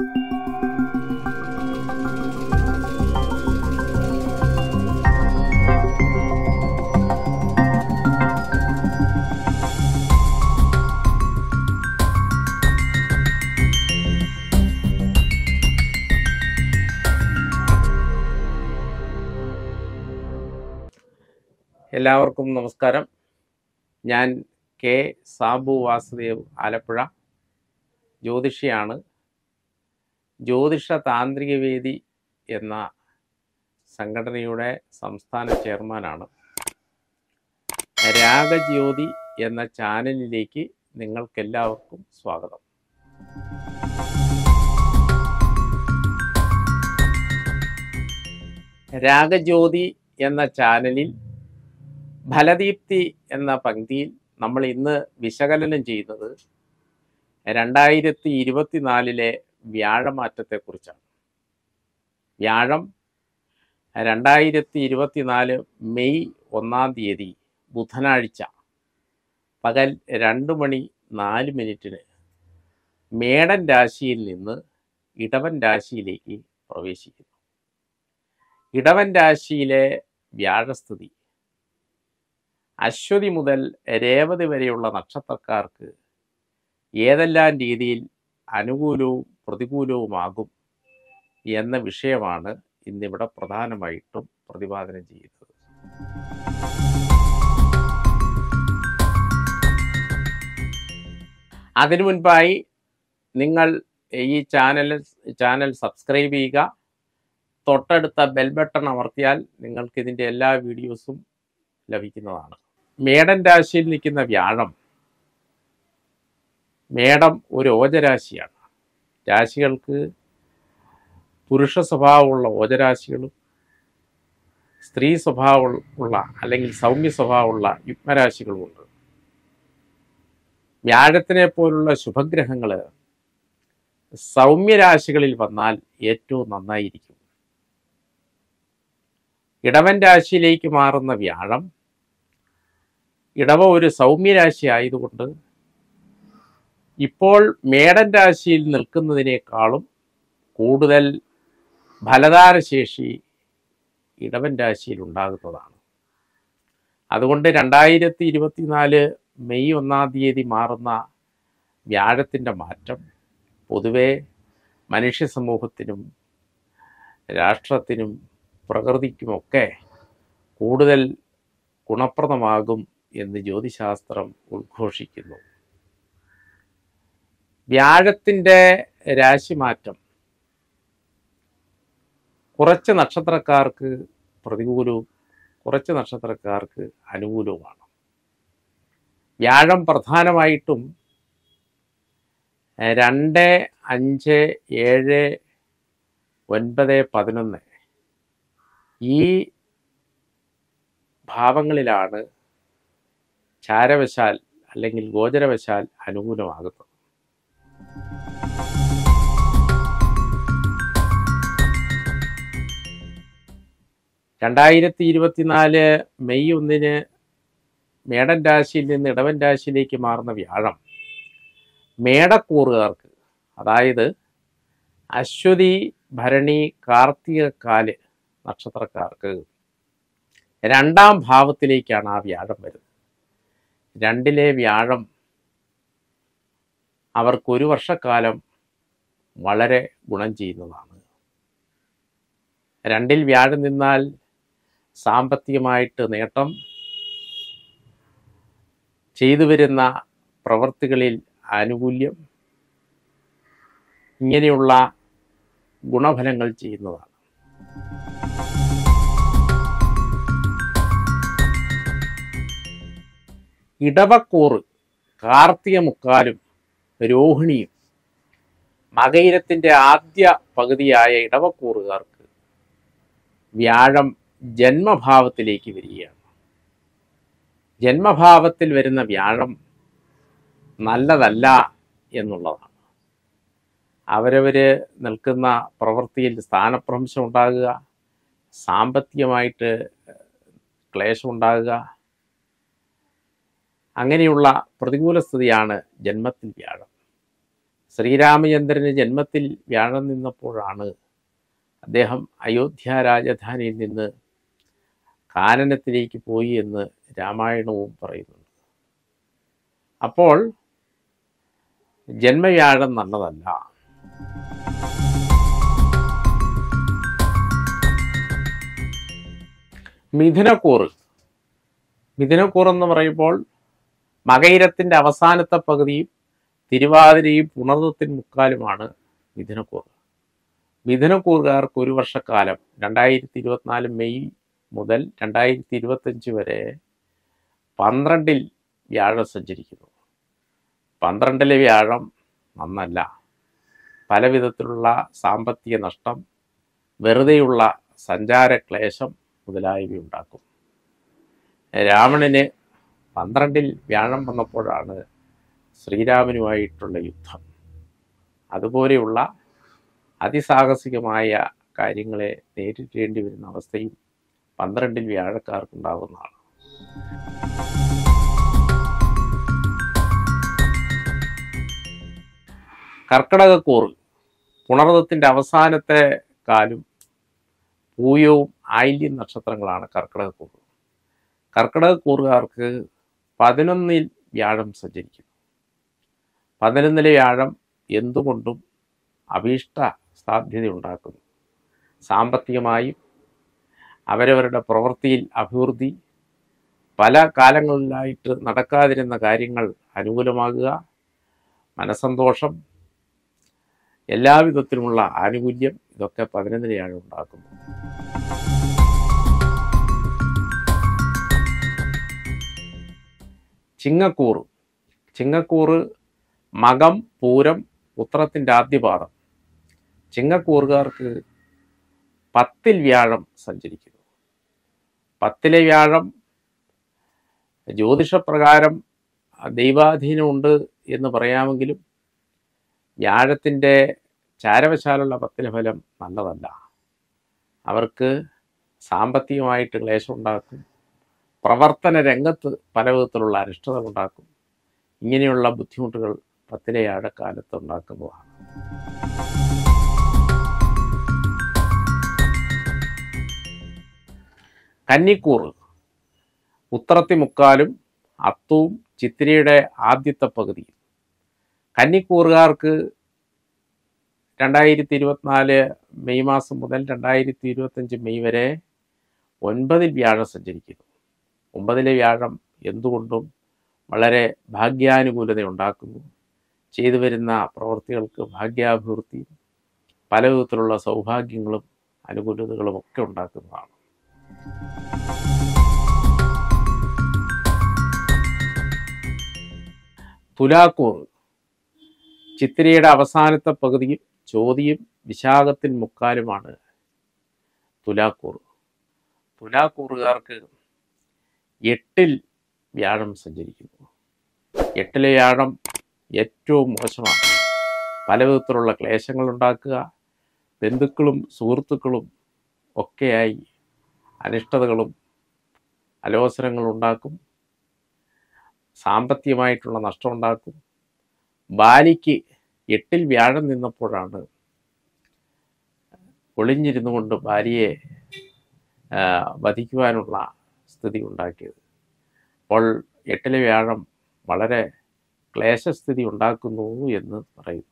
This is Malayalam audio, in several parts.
എല്ലാവർക്കും നമസ്കാരം. ഞാൻ കെ സാബു വാസുദേവ് ആലപ്പുഴ, ജ്യോതിഷിയാണ്. ജ്യോതിഷ താന്ത്രികവേദി എന്ന സംഘടനയുടെ സംസ്ഥാന ചെയർമാനാണ്. രാഗജ്യോതി എന്ന ചാനലിലേക്ക് നിങ്ങൾക്കെല്ലാവർക്കും സ്വാഗതം. രാഗജ്യോതി എന്ന ചാനലിൽ ഫലദീപ്തി എന്ന പങ്ക്തിയിൽ നമ്മൾ ഇന്ന് വിശകലനം ചെയ്യുന്നത് 2024 വ്യാഴമാറ്റത്തെക്കുറിച്ചാണ്. വ്യാഴം 2024 മെയ് 1 ബുധനാഴ്ച പകൽ 2:04 മേടൻ രാശിയിൽ നിന്ന് ഇടവൻ രാശിയിലേക്ക് പ്രവേശിക്കുന്നു. ഇടവൻ രാശിയിലെ വ്യാഴസ്ഥിതി അശ്വതി മുതൽ രേവതി വരെയുള്ള നക്ഷത്രക്കാർക്ക് ഏതെല്ലാം രീതിയിൽ അനുകൂലവും പ്രതികൂലവുമാകും എന്ന വിഷയമാണ് ഇന്നിവിടെ പ്രധാനമായിട്ടും പ്രതിപാദനം ചെയ്യുന്നത്. അതിനു മുൻപായി നിങ്ങൾ ഈ ചാനൽ സബ്സ്ക്രൈബ് ചെയ്യുക. തൊട്ടടുത്ത ബെൽ ബട്ടൺ അമർത്തിയാൽ നിങ്ങൾക്ക് ഇതിൻ്റെ എല്ലാ വീഡിയോസും ലഭിക്കുന്നതാണ്. മേടൻ രാശിയിൽ നിൽക്കുന്ന വ്യാഴം, മേടം ഒരു ഓജരാശിയാണ്. രാശികൾക്ക് പുരുഷ സ്വഭാവമുള്ള ഓജരാശികളും സ്ത്രീ സ്വഭാവമുള്ള അല്ലെങ്കിൽ സൗമ്യ സ്വഭാവമുള്ള യുഗ്മരാശികളുമുണ്ട്. വ്യാഴത്തിനെ പോലുള്ള ശുഭഗ്രഹങ്ങൾ സൗമ്യരാശികളിൽ വന്നാൽ ഏറ്റവും നന്നായിരിക്കും. ഇടവൻ രാശിയിലേക്ക് മാറുന്ന വ്യാഴം, ഇടവ ഒരു സൗമ്യരാശി ആയതുകൊണ്ട് ഇപ്പോൾ മേടൻ രാശിയിൽ നിൽക്കുന്നതിനേക്കാളും കൂടുതൽ ഫലധാരശേഷി ഇടവൻ രാശിയിൽ ഉണ്ടാകുന്നതാണ്. അതുകൊണ്ട് 2024 മെയ് 1 മാറുന്ന വ്യാഴത്തിൻ്റെ മാറ്റം പൊതുവെ മനുഷ്യ സമൂഹത്തിനും രാഷ്ട്രത്തിനും പ്രകൃതിക്കുമൊക്കെ കൂടുതൽ ഗുണപ്രദമാകും എന്ന് ജ്യോതിശാസ്ത്രം ഉദ്ഘോഷിക്കുന്നു. വ്യാഴത്തിൻ്റെ രാശിമാറ്റം കുറച്ച് നക്ഷത്രക്കാർക്ക് പ്രതികൂലവും കുറച്ച് നക്ഷത്രക്കാർക്ക് അനുകൂലവുമാണ്. വ്യാഴം പ്രധാനമായിട്ടും 2, 5, 7, 9, 11 ഈ ഭാവങ്ങളിലാണ് ചാരവശാൽ അല്ലെങ്കിൽ ഗോചരവശാൽ അനുകൂലമാകുന്നത്. (2024) മെയ് 1 മേടൻ രാശിയിൽ നിന്ന് ഇടവൻ രാശിയിലേക്ക് മാറുന്ന വ്യാഴം മേടക്കൂറുകാർക്ക്, അതായത് അശ്വതി, ഭരണി, കാർത്തിക, കാല് നക്ഷത്രക്കാർക്ക് 2ാം ഭാവത്തിലേക്കാണ് ആ വ്യാഴം വരുന്നത്. 2ലെ വ്യാഴം അവർക്ക് 1 വർഷക്കാലം വളരെ ഗുണം ചെയ്യുന്നതാണ്. 2ൽ വ്യാഴം നിന്നാൽ സാമ്പത്തികമായിട്ട് നേട്ടം, ചെയ്തു വരുന്ന പ്രവൃത്തികളിൽ ആനുകൂല്യം, ഇങ്ങനെയുള്ള ഗുണഫലങ്ങൾ ചെയ്യുന്നതാണ്. ഇടവക്കൂറ് കാർത്തിക മുക്കാലും രോഹിണിയും മകയിരത്തിൻ്റെ ആദ്യ പകുതിയായ ഇടവക്കൂറുകാർക്ക് വ്യാഴം ജന്മഭാവത്തിലേക്ക് വരികയാണ്. ജന്മഭാവത്തിൽ വരുന്ന വ്യാഴം നല്ലതല്ല എന്നുള്ളതാണ്. അവരവർ നിൽക്കുന്ന പ്രവൃത്തിയിൽ സ്ഥാനഭ്രംശം ഉണ്ടാകുക, സാമ്പത്തികമായിട്ട് ക്ലേശമുണ്ടാകുക, അങ്ങനെയുള്ള പ്രതികൂല സ്ഥിതിയാണ് ജന്മത്തിൽ വ്യാഴം. ശ്രീരാമചന്ദ്രന് ജന്മത്തിൽ വ്യാഴം നിന്നപ്പോഴാണ് അദ്ദേഹം അയോധ്യ രാജധാനിയിൽ നിന്ന് കാനനത്തിലേക്ക് പോയി എന്ന് രാമായണവും പറയുന്നുണ്ട്. അപ്പോൾ ജന്മവ്യാഴം നല്ലതല്ല. മിഥുനക്കൂറ് എന്ന് പറയുമ്പോൾ മകയിരത്തിൻ്റെ അവസാനത്തെ പകുതിയും തിരുവാതിരയും പുണർന്നത്തിന് മുക്കാലുമാണ് മിഥുനക്കൂറ്. മിഥുനക്കൂറുകാർക്ക് ഒരു വർഷക്കാലം 2024 മെയ് മുതൽ 2025 വരെ 12-ൽ വ്യാഴം സഞ്ചരിക്കുന്നു. 12-ലെ വ്യാഴം നന്നല്ല. പല വിധത്തിലുള്ള സാമ്പത്തിക നഷ്ടം, വെറുതെയുള്ള സഞ്ചാരക്ലേശം മുതലായവ ഉണ്ടാക്കും. രാവണന് 12-ൽ വ്യാഴം വന്നപ്പോഴാണ് ശ്രീരാമനുമായിട്ടുള്ള യുദ്ധം. അതുപോലെയുള്ള അതിസാഹസികമായ കാര്യങ്ങളെ നേരിടേണ്ടി വരുന്ന അവസ്ഥയും 12-ൽ വ്യാഴക്കാർക്കുണ്ടാകുന്നതാണ്. കർക്കിടകക്കൂറ് പുണർന്നത്തിൻ്റെ അവസാനത്തെ കാലും പൂയവും ആയില്യം നക്ഷത്രങ്ങളാണ് കർക്കിടകക്കൂറ്. കർക്കിടകക്കൂറുകാർക്ക് 11-ൽ വ്യാഴം സഞ്ചരിക്കുന്നു. 11-ലെ വ്യാഴം എന്തുകൊണ്ടും അഭീഷ്ട സാധ്യത ഉണ്ടാക്കുന്നു. സാമ്പത്തികമായും അവരവരുടെ പ്രവൃത്തിയിൽ അഭിവൃദ്ധി, പല കാലങ്ങളിലായിട്ട് നടക്കാതിരുന്ന കാര്യങ്ങൾ അനുകൂലമാകുക, മനസ്സന്തോഷം, എല്ലാവിധത്തിലുമുള്ള ആനുകൂല്യം, ഇതൊക്കെ 11-ലെ വ്യാഴം ഉണ്ടാക്കുന്നു. ചിങ്ങക്കൂറ് മകം, പൂരം, ഉത്രത്തിൻ്റെ ആദ്യപാദം. ചിങ്ങക്കൂറുകാർക്ക് 10-ൽ വ്യാഴം സഞ്ചരിക്കുന്നു. 10-ലെ വ്യാഴം ജ്യോതിഷപ്രകാരം ദൈവാധീനമുണ്ട് എന്ന് പറയാമെങ്കിലും വ്യാഴത്തിൻ്റെ ചാരവശാലുള്ള 10-ലെ ഫലം നല്ലതല്ല. അവർക്ക് സാമ്പത്തികമായിട്ട് ക്ലേശം ഉണ്ടാക്കും, പ്രവർത്തന രംഗത്ത് പല വിധത്തിലുള്ള അരിഷ്ടത ഉണ്ടാക്കും. ഇങ്ങനെയുള്ള ബുദ്ധിമുട്ടുകൾ 10-ലെ വ്യാഴക്കാലത്ത് ഉണ്ടാക്കുന്നതാണ്. കന്നിക്കൂറ് ഉത്രത്തി മുക്കാലും അത്തവും ചിത്തിരയുടെ ആദ്യത്തെ പകുതിയും. കന്നിക്കൂറുകാർക്ക് 2024 മെയ് മാസം മുതൽ 2025 മെയ് വരെ 9-ൽ വ്യാഴം സഞ്ചരിക്കുന്നു. 9-ലെ വ്യാഴം എന്തുകൊണ്ടും വളരെ ഭാഗ്യാനുകൂലത ഉണ്ടാക്കുന്നു. ചെയ്തു വരുന്ന പ്രവൃത്തികൾക്ക് ഭാഗ്യാഭിവൃദ്ധിയും പല വിധത്തിലുള്ള സൗഭാഗ്യങ്ങളും അനുകൂലതകളും ഒക്കെ ഉണ്ടാക്കുന്നതാണ്. തുലാക്കൂറ് ചിത്തിരയുടെ അവസാനത്തെ പകുതിയും ചോതിയും വിശാഖത്തിൻ മുക്കാലുമാണ് തുലാക്കൂറ്. തുലാക്കൂറുകാർക്ക് 8-ൽ വ്യാഴം സഞ്ചരിക്കുന്നു. 8-ലെ വ്യാഴം ഏറ്റവും മോശമാണ്. പല വിധത്തിലുള്ള ക്ലേശങ്ങൾ ഉണ്ടാക്കുക, ബന്ധുക്കളും സുഹൃത്തുക്കളും ഒക്കെയായി അനിഷ്ടതകളും അലോസരങ്ങളും ഉണ്ടാക്കും. സാമ്പത്തികമായിട്ടുള്ള നഷ്ടമുണ്ടാക്കും. ബാലിക്ക് 8-ൽ വ്യാഴം നിന്നപ്പോഴാണ് ഒളിഞ്ഞിരുന്നു കൊണ്ട് ഭാര്യയെ വധിക്കുവാനുള്ള സ്ഥിതി ഉണ്ടാക്കിയത്. അപ്പോൾ 8-ലെ വ്യാഴം വളരെ ക്ലേശസ്ഥിതി ഉണ്ടാക്കുന്നു എന്ന് പറയുന്നു.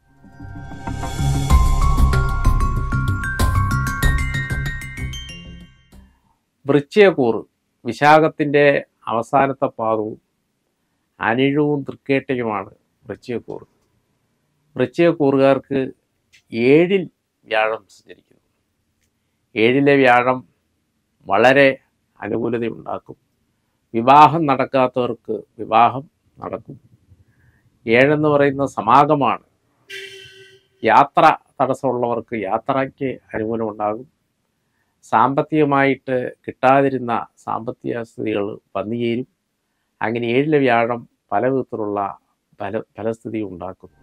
വൃശ്ചികക്കൂറ് വിശാഖത്തിൻ്റെ അവസാനത്തെ പാദവും അനിഴവും തൃക്കേട്ടയുമാണ് വൃശ്ചികക്കൂറ്. വൃശ്ചികക്കൂറുകാർക്ക് 7-ൽ വ്യാഴം സഞ്ചരിക്കുന്നു. 7-ലെ വ്യാഴം വളരെ അനുകൂലതയുണ്ടാക്കും. വിവാഹം നടക്കാത്തവർക്ക് വിവാഹം നടക്കും. 7 എന്ന് പറയുന്ന സമാഗമാണ്. യാത്ര തടസ്സമുള്ളവർക്ക് യാത്രയ്ക്ക് അനുകൂലമുണ്ടാകും. സാമ്പത്തികമായിട്ട് കിട്ടാതിരുന്ന സാമ്പത്തിക സ്ഥിതികൾ വന്നുചേരും. അങ്ങനെ 7-ലെ വ്യാഴം പല വിധത്തിലുള്ള ഫലസ്ഥിതി ഉണ്ടാക്കുന്നു.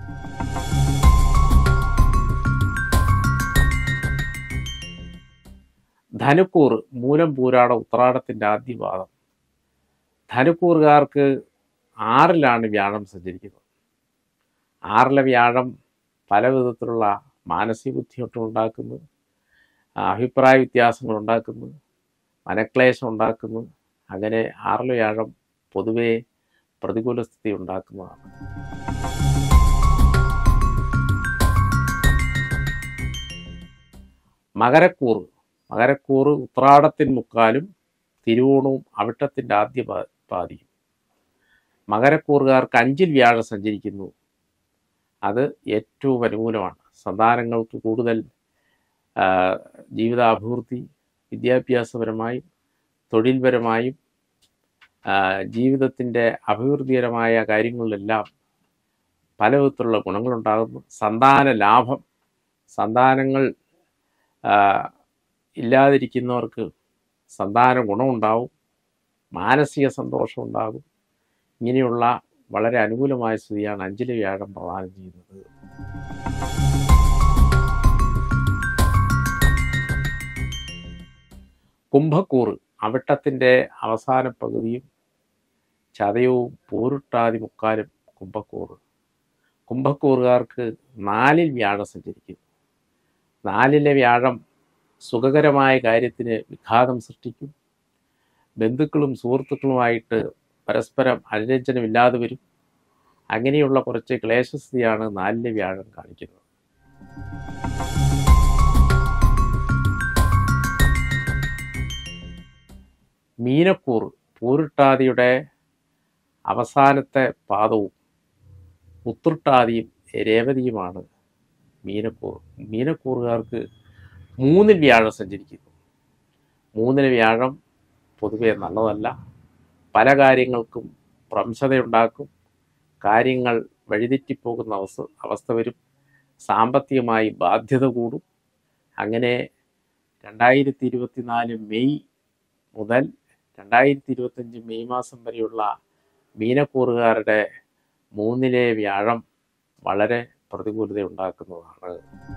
ധനുക്കൂറ് മൂലം പൂരാട ഉത്രാടത്തിൻ്റെ ആദ്യപാദം. ധനുക്കൂറുകാർക്ക് 6-ലാണ് വ്യാഴം സഞ്ചരിക്കുന്നത്. 6ലെ വ്യാഴം പല വിധത്തിലുള്ള മാനസിക ബുദ്ധിമുട്ടും ഉണ്ടാക്കുന്നു, അഭിപ്രായ വ്യത്യാസങ്ങൾ ഉണ്ടാക്കുന്നു, മനക്ലേശം ഉണ്ടാക്കുന്നു. അങ്ങനെ 6ലെ വ്യാഴം പൊതുവെ പ്രതികൂല സ്ഥിതി ഉണ്ടാക്കുന്നതാണ്. മകരക്കൂറ് ഉത്രാടത്തിൻ മുക്കാലും തിരുവോണവും അവിട്ടത്തിൻ്റെ ആദ്യ പാതിയും. മകരക്കൂറുകാർക്ക് 5ൽ വ്യാഴം സഞ്ചരിക്കുന്നു. അത് ഏറ്റവും അനുകൂലമാണ്. സന്താനങ്ങൾക്ക് കൂടുതൽ ജീവിതാഭിവൃദ്ധി, വിദ്യാഭ്യാസപരമായും തൊഴിൽപരമായും ജീവിതത്തിൻ്റെ അഭിവൃദ്ധികരമായ കാര്യങ്ങളിലെല്ലാം പല വിധത്തിലുള്ള ഗുണങ്ങളുണ്ടാകുന്നു. സന്താന ലാഭം, സന്താനങ്ങൾ ഇല്ലാതിരിക്കുന്നവർക്ക് സന്താന ഗുണമുണ്ടാവും, മാനസിക സന്തോഷം ഉണ്ടാകും. ഇങ്ങനെയുള്ള വളരെ അനുകൂലമായ സ്ഥിതിയാണ് 5ലെ വ്യാഴം പ്രദാനം ചെയ്യുന്നത്. കുംഭക്കൂറ് അവിട്ടത്തിൻ്റെ അവസാന പകുതിയും ചതയവും പൂരുട്ടാതി മുക്കാലും കുംഭക്കൂറ്. കുംഭക്കൂറുകാർക്ക് 4ൽ വ്യാഴം സഞ്ചരിക്കുന്നു. 4ലെ വ്യാഴം സുഖകരമായ കാര്യത്തിന് വിഘാതം സൃഷ്ടിക്കും. ബന്ധുക്കളും സുഹൃത്തുക്കളുമായിട്ട് പരസ്പരം അനുരഞ്ജനമില്ലാതെ വരും. അങ്ങനെയുള്ള കുറച്ച് ക്ലേശസ്ഥിതിയാണ് 4ലെ വ്യാഴം കാണിക്കുന്നത്. മീനക്കൂറ് പൂരുട്ടാതിയുടെ അവസാനത്തെ പാദവും ഉത്രട്ടാതിയും രേവതിയുമാണ് മീനക്കൂറ്. മീനക്കൂറുകാർക്ക് 3ൽ വ്യാഴം സഞ്ചരിക്കുന്നു. 3ലെ വ്യാഴം പൊതുവെ നല്ലതല്ല. പല കാര്യങ്ങൾക്കും ഭ്രംശതയുണ്ടാക്കും. കാര്യങ്ങൾ വഴിതെറ്റിപ്പോകുന്ന അവസ്ഥ വരും. സാമ്പത്തികമായി ബാധ്യത കൂടും. അങ്ങനെ 2024 മെയ് മുതൽ 2025 മെയ് മാസം വരെയുള്ള മീനക്കൂറുകാരുടെ 3ലെ വ്യാഴം വളരെ പ്രതികൂലത ഉണ്ടാക്കുന്നതാണ്.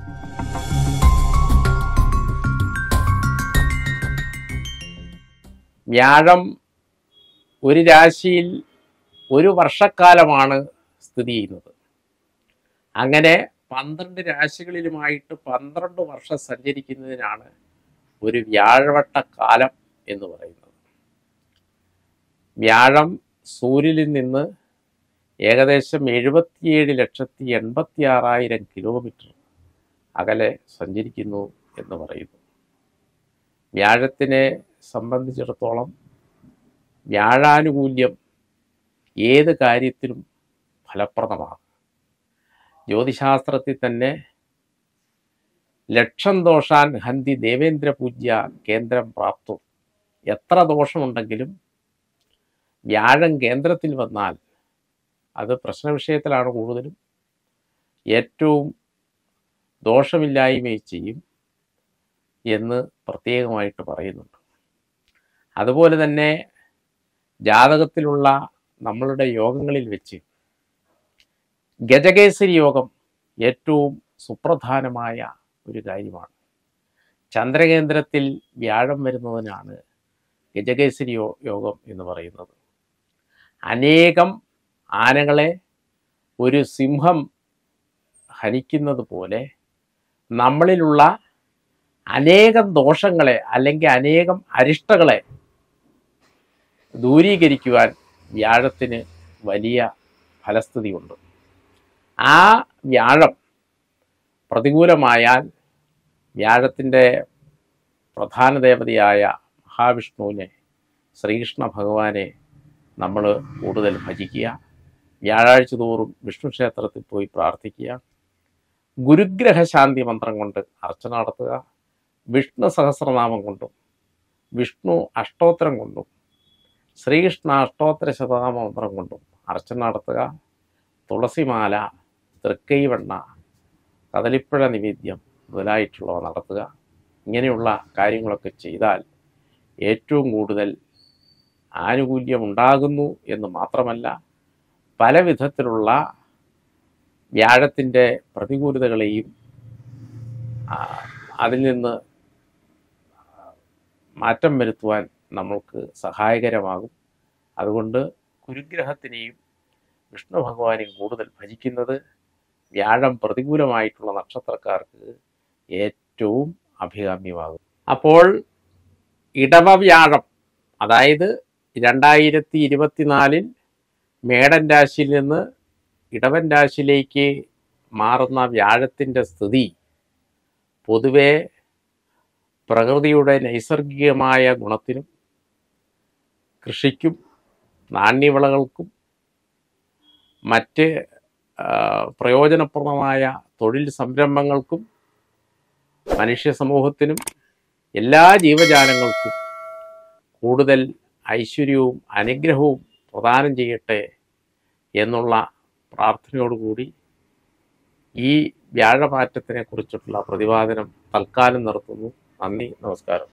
വ്യാഴം ഒരു രാശിയിൽ ഒരു വർഷക്കാലമാണ് സ്ഥിതി ചെയ്യുന്നത്. അങ്ങനെ 12 രാശികളിലുമായിട്ട് 12 വർഷം സഞ്ചരിക്കുന്നതിനാണ് ഒരു വ്യാഴവട്ടക്കാലം എന്ന് പറയുന്നത്. വ്യാഴം സൂര്യനിൽ നിന്ന് ഏകദേശം 77,86,000 കിലോമീറ്റർ അകലെ സഞ്ചരിക്കുന്നു എന്ന് പറയുന്നു. വ്യാഴത്തിനെ സംബന്ധിച്ചിടത്തോളം വ്യാഴാനുകൂല്യം ഏത് കാര്യത്തിലും ഫലപ്രദമാണ്. ജ്യോതിശാസ്ത്രത്തിൽ തന്നെ ലക്ഷം ദോഷാൻ ഹന്തി ദേവേന്ദ്ര പൂജ്യ കേന്ദ്രം പ്രാപ്തു. എത്ര ദോഷമുണ്ടെങ്കിലും വ്യാഴം കേന്ദ്രത്തിൽ വന്നാൽ അത് പ്രശ്നവിഷയത്തിലാണ് കൂടുതലും. ഏറ്റവും ദോഷമില്ലായ്മയും ചെയ്യും എന്ന് പ്രത്യേകമായിട്ട് പറയുന്നുണ്ട്. അതുപോലെ തന്നെ ജാതകത്തിലുള്ള നമ്മളുടെ യോഗങ്ങളിൽ വെച്ച് ഗജകേസരി യോഗം ഏറ്റവും സുപ്രധാനമായ ഒരു കാര്യമാണ്. ചന്ദ്രകേന്ദ്രത്തിൽ വ്യാഴം വരുന്നതിനാണ് ഗജകേസരി യോഗം എന്ന് പറയുന്നത്. അനേകം ആനകളെ ഒരു സിംഹം ഹനിക്കുന്നത് പോലെ നമ്മളിലുള്ള അനേകം ദോഷങ്ങളെ അല്ലെങ്കിൽ അനേകം അരിഷ്ടകളെ ദൂരീകരിക്കുവാൻ വ്യാഴത്തിന് വലിയ ഫലസ്ഥിതിയുണ്ട്. ആ വ്യാഴം പ്രതികൂലമായാൽ വ്യാഴത്തിൻ്റെ പ്രധാന ദേവതയായ മഹാവിഷ്ണുവിനെ, ശ്രീകൃഷ്ണ ഭഗവാനെ നമ്മൾ കൂടുതൽ ഭജിക്കുക. വ്യാഴാഴ്ച തോറും വിഷ്ണു ക്ഷേത്രത്തിൽ പോയി പ്രാർത്ഥിക്കുക. ഗുരുഗ്രഹ ശാന്തി മന്ത്രം കൊണ്ട് അർച്ചന നടത്തുക. വിഷ്ണു സഹസ്രനാമം കൊണ്ടും വിഷ്ണു അഷ്ടോത്തരം കൊണ്ടും ശ്രീകൃഷ്ണ അഷ്ടോത്തര ശതനാമ മന്ത്രം കൊണ്ടും അർച്ചന നടത്തുക. തുളസിമാല, തൃക്കൈവെണ്ണ, കദളിപ്പഴ നിവേദ്യം മുതലായിട്ടുള്ളവ നടത്തുക. ഇങ്ങനെയുള്ള കാര്യങ്ങളൊക്കെ ചെയ്താൽ ഏറ്റവും കൂടുതൽ ആനുകൂല്യം ഉണ്ടാകുന്നു എന്ന് മാത്രമല്ല, പല വിധത്തിലുള്ള വ്യാഴത്തിൻ്റെ പ്രതികൂലതകളെയും അതിൽ നിന്ന് മാറ്റം വരുത്തുവാൻ നമ്മൾക്ക് സഹായകരമാകും. അതുകൊണ്ട് ഗുരുഗ്രഹത്തിനെയും വിഷ്ണു ഭഗവാനെയും കൂടുതൽ ഭജിക്കുന്നത് വ്യാഴം പ്രതികൂലമായിട്ടുള്ള നക്ഷത്രക്കാർക്ക് ഏറ്റവും അഭികാമ്യമാകും. അപ്പോൾ ഇടവ വ്യാഴം, അതായത് 2024 മേടൻ രാശിയിൽ നിന്ന് ഇടവൻ രാശിയിലേക്ക് മാറുന്ന വ്യാഴത്തിൻ്റെ സ്ഥിതി പൊതുവെ പ്രകൃതിയുടെ നൈസർഗികമായ ഗുണത്തിനും കൃഷിക്കും നാണ്യവിളകൾക്കും മറ്റ് പ്രയോജനപ്രദമായ തൊഴിൽ സംരംഭങ്ങൾക്കും മനുഷ്യ സമൂഹത്തിനും എല്ലാ ജീവജാലങ്ങൾക്കും കൂടുതൽ ഐശ്വര്യവും അനുഗ്രഹവും പ്രദാനം ചെയ്യട്ടെ എന്നുള്ള പ്രാർത്ഥനയോടുകൂടി ഈ വ്യാഴമാറ്റത്തിനെ കുറിച്ചിട്ടുള്ള പ്രതിപാദനം തൽക്കാലം നിർത്തുന്നു. നന്ദി, നമസ്കാരം.